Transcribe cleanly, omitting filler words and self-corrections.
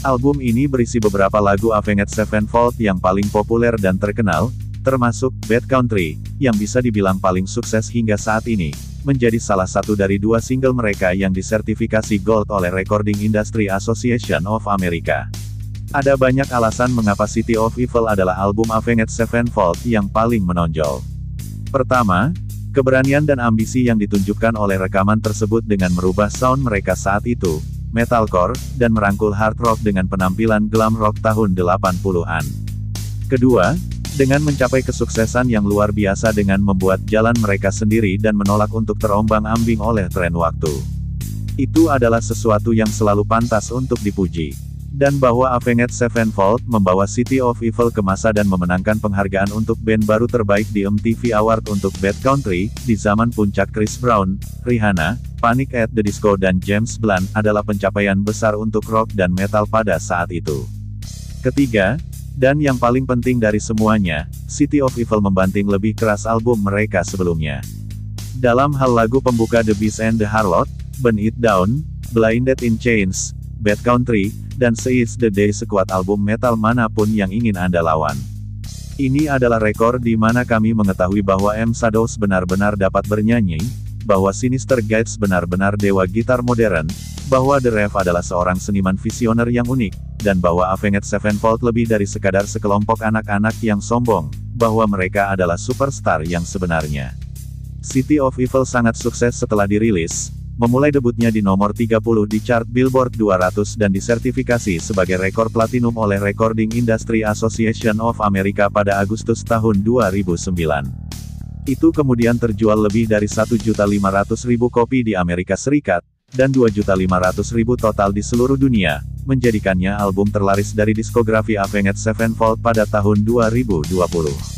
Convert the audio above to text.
Album ini berisi beberapa lagu Avenged Sevenfold yang paling populer dan terkenal, termasuk Bad Country, yang bisa dibilang paling sukses hingga saat ini, menjadi salah satu dari 2 single mereka yang disertifikasi Gold oleh Recording Industry Association of America. Ada banyak alasan mengapa City of Evil adalah album Avenged Sevenfold yang paling menonjol. Pertama, keberanian dan ambisi yang ditunjukkan oleh rekaman tersebut dengan merubah sound mereka saat itu, metalcore, dan merangkul hard rock dengan penampilan glam rock tahun 80-an. Kedua, dengan mencapai kesuksesan yang luar biasa dengan membuat jalan mereka sendiri dan menolak untuk terombang-ambing oleh tren waktu. Itu adalah sesuatu yang selalu pantas untuk dipuji. Dan bahwa Avenged Sevenfold membawa City of Evil ke masa dan memenangkan penghargaan untuk band baru terbaik di MTV Award untuk Bad Country, di zaman puncak Chris Brown, Rihanna, Panic at the Disco dan James Blunt adalah pencapaian besar untuk rock dan metal pada saat itu. Ketiga, dan yang paling penting dari semuanya, City of Evil membanting lebih keras album mereka sebelumnya. Dalam hal lagu pembuka The Beast and the Harlot, Burn It Down, Blinded in Chains, Bad Country, dan Seize the Day sekuat album metal manapun yang ingin Anda lawan. Ini adalah rekor di mana kami mengetahui bahwa M. Shadows benar-benar dapat bernyanyi, bahwa Sinister Gates benar-benar dewa gitar modern, bahwa The Rev adalah seorang seniman visioner yang unik, dan bahwa Avenged Sevenfold lebih dari sekadar sekelompok anak-anak yang sombong, bahwa mereka adalah superstar yang sebenarnya. City of Evil sangat sukses setelah dirilis, memulai debutnya di nomor 30 di chart Billboard 200 dan disertifikasi sebagai rekor platinum oleh Recording Industry Association of America pada Agustus tahun 2009. Itu kemudian terjual lebih dari 1.500.000 kopi di Amerika Serikat, dan 2.500.000 total di seluruh dunia, menjadikannya album terlaris dari diskografi Avenged Sevenfold pada tahun 2020.